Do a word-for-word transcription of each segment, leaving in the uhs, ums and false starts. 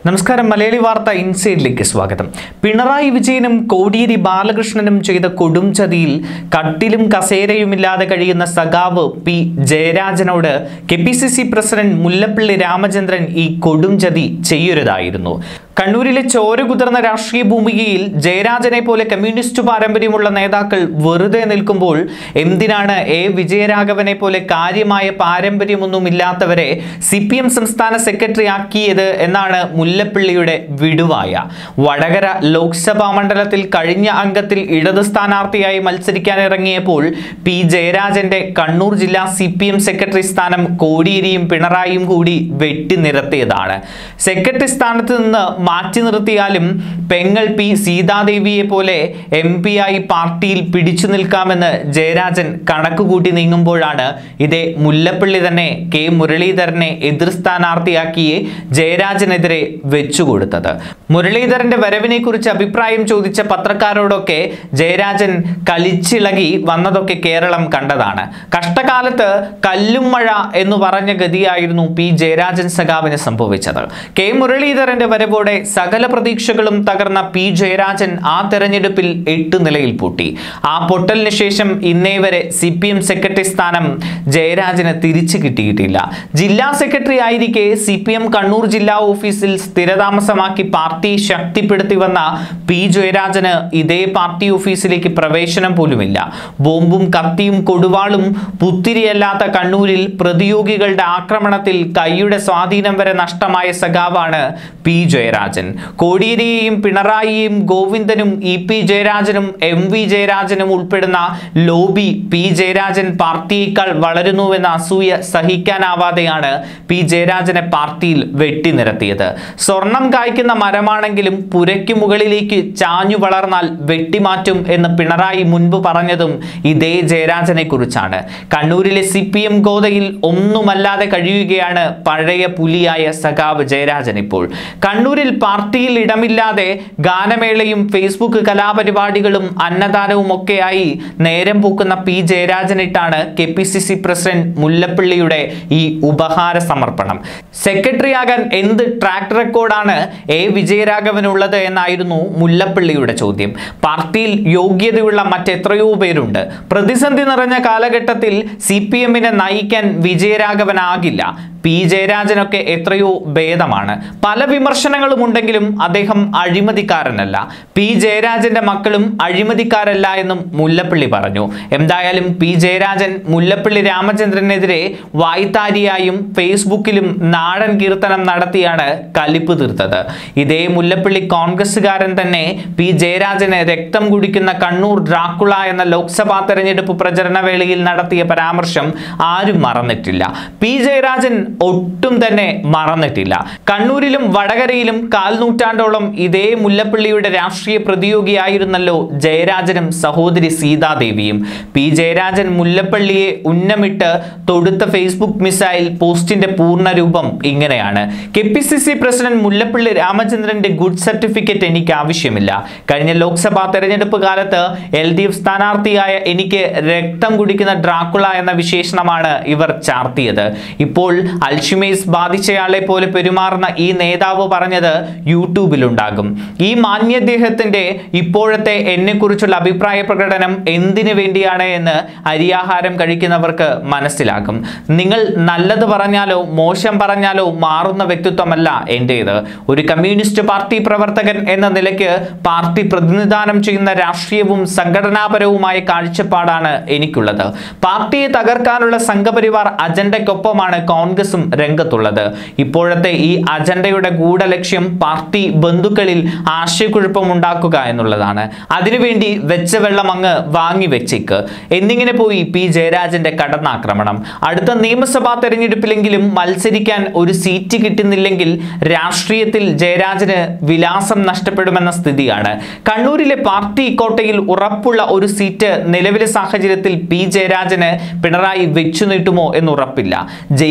നമസ്കാരം. മലയാളി വാർത്ത ഇൻസൈഡിലേക്ക് സ്വാഗതം. പിണറായി വിജയനും കോടിയേരി ബാലകൃഷ്ണനും ചെയ്ത കൊടും ചതിയിൽ കട്ടിലും കസേരയുമില്ലാതെ കഴിയുന്ന സഖാവ് പി ജയരാജനോട് K P C C president Mullappally Ramachandran ഈ കൊടും ചതി ചെയ്യരുതായിരുന്നു. കണ്ണൂരിലെ ചോര കുതിർന്ന രാഷ്ട്രീയ ഭൂമികയിൽ ജയരാജനെ പോലെ കമ്മ്യൂണിസ്റ്റ് പാരമ്പര്യമുള്ള നേതാക്കൾ വെറുതെ നിൽക്കുമ്പോൾ എന്തിനാണ് എ വിജയരാഘവനെ പോലെ കാര്യമായ പാരമ്പര്യമൊന്നുമില്ലാത്തവരെ സി പി എം സംസ്ഥാന സെക്രട്ടറി ആക്കിയത് എന്നാണ് മുല്ലപ്പള്ളിയുടെ വിടുവായ. വടകര ലോക്സഭാ മണ്ഡലത്തിൽ കഴിഞ്ഞ അംഗത്തിൽ ഇടത് സ്ഥാനാർത്ഥിയായി മത്സരിക്കാനിറങ്ങിയപ്പോൾ പി ജയരാജന്റെ കണ്ണൂർ ജില്ലാ സി പി എം സെക്രട്ടറി സ്ഥാനം കോടിയേരിയും പിണറായിയും കൂടി വെട്ടിനിരത്തിയതാണ്. സെക്രട്ടറി സ്ഥാനത്ത് നിന്ന് മാറ്റി നിർത്തിയാലും പെങ്ങൾ പി സീതാദേവിയെ പോലെ എം പി ആയി പാർട്ടിയിൽ പിടിച്ചു നിൽക്കാമെന്ന് ജയരാജൻ കണക്കുകൂട്ടി നീങ്ങുമ്പോഴാണ് ഇതേ മുല്ലപ്പള്ളി തന്നെ കെ മുരളീധരനെ എതിർ സ്ഥാനാർത്ഥിയാക്കി ജയരാജനെതിരെ വെച്ചുകൊടുത്തത്. മുരളീധരന്റെ വരവിനെ കുറിച്ച് അഭിപ്രായം ചോദിച്ച പത്രക്കാരോടൊക്കെ ജയരാജൻ കളിച്ചിളകി വന്നതൊക്കെ കേരളം കണ്ടതാണ്. കഷ്ടകാലത്ത് കല്ലും മഴ എന്ന് പറഞ്ഞ ഗതിയായിരുന്നു പി ജയരാജൻ സഖാവിന് സംഭവിച്ചത്. കെ മുരളീധരന്റെ വരവോടെ സകല പ്രതീക്ഷകളും തകർന്ന പി ജയരാജൻ ആ തെരഞ്ഞെടുപ്പിൽ എട്ട് നിലയിൽ പൂട്ടി. ആ പൊട്ടലിന് ശേഷം ഇന്നേ വരെ സി പി എം സെക്രട്ടറി സ്ഥാനം ജയരാജന് തിരിച്ചു കിട്ടിയിട്ടില്ല. ജില്ലാ സെക്രട്ടറി ആയിരിക്കെ സി പി എം കണ്ണൂർ ജില്ലാ ഓഫീസിൽ സ്ഥിരതാമസമാക്കി പാർട്ടി ശക്തിപ്പെടുത്തി വന്ന പി ജയരാജന് ഇതേ പാർട്ടി ഓഫീസിലേക്ക് പ്രവേശനം പോലുമില്ല. ബോംബും കത്തിയും കൊടുവാളും പുത്തിരിയല്ലാത്ത കണ്ണൂരിൽ പ്രതിയോഗികളുടെ ആക്രമണത്തിൽ കൈയുടെ സ്വാധീനം വരെ നഷ്ടമായ സഖാവാണ് പി ജയരാജൻ. കോടിയേരിയെയും പിണറായിയെയും ഗോവിന്ദനും ഇ പി ജയരാജനും എം വി ജയരാജനും ഉൾപ്പെടുന്ന ലോബി പി ജയരാജൻ പാർട്ടിയേക്കാൾ വളരുന്നുവെന്ന അസൂയ സഹിക്കാനാവാതെയാണ് പി ജയരാജനെ പാർട്ടിയിൽ വെട്ടിനിരത്തിയത്. സ്വർണം കായ്ക്കുന്ന മരമാണെങ്കിലും പുരയ്ക്കു മുകളിലേക്ക് ചാഞ്ഞു വളർന്നാൽ വെട്ടിമാറ്റും എന്ന് പിണറായി മുൻപ് പറഞ്ഞതും ഇതേ ജയരാജനെ കുറിച്ചാണ്. കണ്ണൂരിലെ സി പി എം ഗോതയിൽ ഒന്നുമല്ലാതെ കഴിയുകയാണ് പഴയ പുലിയായ സഖാവ് ജയരാജൻ. ഇപ്പോൾ കണ്ണൂരിൽ പാർട്ടിയിൽ ഇടമില്ലാതെ ഗാനമേളയും ഫേസ്ബുക്ക് കലാപരിപാടികളും അന്നദാനവും ഒക്കെയായി നേരം പൂക്കുന്ന പി ജയരാജനിട്ടാണ് K P C C president മുല്ലപ്പള്ളിയുടെ ഈ ഉപഹാര സമർപ്പണം. സെക്രട്ടറി ആകാൻ എന്ത് ട്രാക്ക് റെക്കോർഡാണ് എ വിജയരാഘവനുള്ളത് എന്നായിരുന്നു മുല്ലപ്പള്ളിയുടെ ചോദ്യം. പാർട്ടിയിൽ യോഗ്യതയുള്ള മറ്റെത്രയോ പേരുണ്ട്. പ്രതിസന്ധി നിറഞ്ഞ കാലഘട്ടത്തിൽ സി പി എമ്മിനെ നയിക്കാൻ വിജയരാഘവനാകില്ല. പി ജയരാജനൊക്കെ എത്രയോ ഭേദമാണ്. പല വിമർശനങ്ങളും ഉണ്ടെങ്കിലും അദ്ദേഹം അഴിമതിക്കാരനല്ല. പി ജയരാജന്റെ മക്കളും അഴിമതിക്കാരല്ല എന്നും മുല്ലപ്പള്ളി പറഞ്ഞു. എന്തായാലും പി ജയരാജൻ മുല്ലപ്പള്ളി രാമചന്ദ്രനെതിരെ വായ്ത്താരിയായും ഫേസ്ബുക്കിലും നാടൻ കീർത്തനം നടത്തിയാണ് കലിപ്പ് തീർത്തത്. ഇതേ മുല്ലപ്പള്ളി കോൺഗ്രസുകാരൻ തന്നെ പി ജയരാജന് രക്തം കുടിക്കുന്ന കണ്ണൂർ ഡ്രാക്കുള എന്ന ലോക്സഭാ തെരഞ്ഞെടുപ്പ് പ്രചരണ വേളയിൽ നടത്തിയ പരാമർശം ആരും മറന്നിട്ടില്ല. പി ജയരാജൻ ഒട്ടും തന്നെ മറന്നിട്ടില്ല. കണ്ണൂരിലും വടകരയിലും കാൽ നൂറ്റാണ്ടോളം ഇതേ മുല്ലപ്പള്ളിയുടെ രാഷ്ട്രീയ പ്രതിയോഗിയായിരുന്നല്ലോ ജയരാജനും സഹോദരി സീതാദേവിയും. പി ജയരാജൻ മുല്ലപ്പള്ളിയെ ഉന്നമിട്ട് തൊടുത്ത ഫേസ്ബുക്ക് മിസൈൽ പോസ്റ്റിന്റെ പൂർണ്ണ രൂപം ഇങ്ങനെയാണ്: K P C C president Mullappally രാമചന്ദ്രന്റെ ഗുഡ് സർട്ടിഫിക്കറ്റ് എനിക്ക് ആവശ്യമില്ല. കഴിഞ്ഞ ലോക്സഭാ തെരഞ്ഞെടുപ്പ് കാലത്ത് എൽ ഡി എഫ് സ്ഥാനാർത്ഥിയായ എനിക്ക് രക്തം കുടിക്കുന്ന ഡ്രാക്കുള എന്ന വിശേഷണമാണ് ഇവർ ചാർത്തിയത്. ഇപ്പോൾ അൽഷിമേഴ്സ് ബാധിച്ചയാളെ പോലെ പെരുമാറുന്ന ഈ നേതാവ് പറഞ്ഞത് യൂട്യൂബിലുണ്ടാകും. ഈ മാന്യദേഹത്തിന്റെ ഇപ്പോഴത്തെ എന്നെക്കുറിച്ചുള്ള അഭിപ്രായ പ്രകടനം എന്തിനു വേണ്ടിയാണ് എന്ന് അരിയാഹാരം കഴിക്കുന്നവർക്ക് മനസ്സിലാകും. നിങ്ങൾ നല്ലത് പറഞ്ഞാലോ മോശം പറഞ്ഞാലോ മാറുന്ന വ്യക്തിത്വമല്ല എന്റേത്. ഒരു കമ്മ്യൂണിസ്റ്റ് പാർട്ടി പ്രവർത്തകൻ എന്ന നിലയ്ക്ക് പാർട്ടി പ്രതിനിധാനം ചെയ്യുന്ന രാഷ്ട്രീയവും സംഘടനാപരവുമായ കാഴ്ചപ്പാടാണ് എനിക്കുള്ളത്. പാർട്ടിയെ തകർക്കാനുള്ള സംഘപരിവാർ അജണ്ടയ്ക്കൊപ്പമാണ് കോൺഗ്രസും രംഗത്തുള്ളത്. ഇപ്പോഴത്തെ ഈ അജണ്ടയുടെ ഗൂഢലക്ഷ്യം പാർട്ടി ബന്ധുക്കളിൽ ആശയക്കുഴപ്പം ഉണ്ടാക്കുക എന്നുള്ളതാണ്. അതിനുവേണ്ടി വെച്ച വെള്ളം അങ്ങ് വാങ്ങി വെച്ചേക്ക് എന്നിങ്ങനെ പോയി പി ജയരാജന്റെ കടന്നാക്രമണം. അടുത്ത നിയമസഭാ തെരഞ്ഞെടുപ്പിലെങ്കിലും മത്സരിക്കാൻ ഒരു സീറ്റ് കിട്ടുന്നില്ലെങ്കിൽ രാഷ്ട്രീയത്തിൽ ജയരാജന് വിലാസം നഷ്ടപ്പെടുമെന്ന സ്ഥിതിയാണ്. കണ്ണൂരിലെ പാർട്ടി കോട്ടയിൽ ഉറപ്പുള്ള ഒരു സീറ്റ് നിലവിലെ സാഹചര്യത്തിൽ പി ജയരാജന് പിണറായി വെച്ചു നീട്ടുമോ എന്നുറപ്പില്ല. ജയിക്കാനും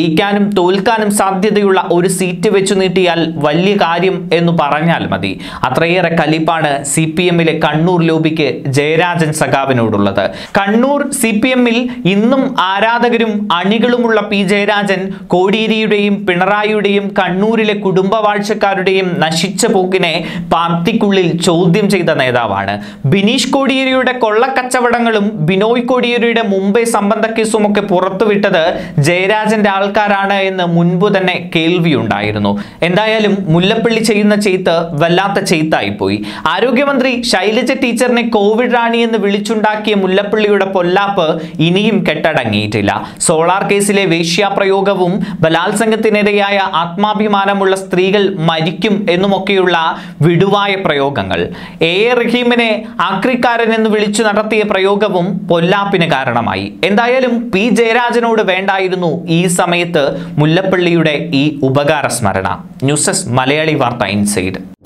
തോൽക്കാനും സാധ്യതയുള്ള ഒരു സീറ്റ് വെച്ചു നീട്ടിയാൽ വലിയ കാര്യം എന്ന് പറഞ്ഞാൽ മതി. അത്രയേറെ കലിപ്പാണ് സി പി എമ്മിലെ കണ്ണൂർ ലോബിക്ക് ജയരാജൻ സഖാവിനോടുള്ളത്. കണ്ണൂർ സി പി എമ്മിൽ ഇന്നും ആരാധകരും അണികളുമുള്ള പി ജയരാജൻ കോടിയേരിയുടെയും പിണറായിയുടെയും കണ്ണൂരിലെ കുടുംബവാഴ്ചക്കാരുടെയും നശിച്ച പോക്കിനെ പാർട്ടിക്കുള്ളിൽ ചോദ്യം ചെയ്ത നേതാവാണ്. ബിനീഷ് കോടിയേരിയുടെ കൊള്ളക്കച്ചവടങ്ങളും ബിനോയ് കോടിയേരിയുടെ മുംബൈ സംബന്ധ കേസും ഒക്കെ പുറത്തുവിട്ടത് ജയരാജന്റെ ആൾക്കാരാണ് എന്ന് മുൻപ് തന്നെ കേൾവിയുണ്ടായിരുന്നു. എന്തായാലും മുല്ലപ്പള്ളി ചെയ്യുന്ന ചെയ്ത്ത് വല്ലാത്ത ചെയ്ത്തായി പോയി. ആരോഗ്യമന്ത്രി ശൈലജ ടീച്ചറിനെ കോവിഡ് റാണി എന്ന് വിളിച്ചുണ്ടാക്കിയ മുല്ലപ്പള്ളിയുടെ പൊല്ലാപ്പ് ഇനിയും കെട്ടടങ്ങിയിട്ടില്ല. സോളാർ കേസിലെ വേശ്യാപ്രയോഗവും ബലാത്സംഗത്തിനിരയായ ആത്മാഭിമാനമുള്ള സ്ത്രീകൾ മരിക്കും എന്നുമൊക്കെയുള്ള വിടുവായ പ്രയോഗങ്ങൾ, എ എ റഹീമിനെ ആക്രിക്കാരൻ എന്ന് വിളിച്ചു നടത്തിയ പ്രയോഗവും പൊല്ലാപ്പിന് കാരണമായി. എന്തായാലും പി ജയരാജനോട് വേണ്ടായിരുന്നു ഈ സമയത്ത് മുല്ലപ്പള്ളിയുടെ ഈ ഉപകാര സ്മരണ. ന്യൂസ് ഡെസ്ക് മലയാളി വാർത്ത ഇൻസൈഡ്.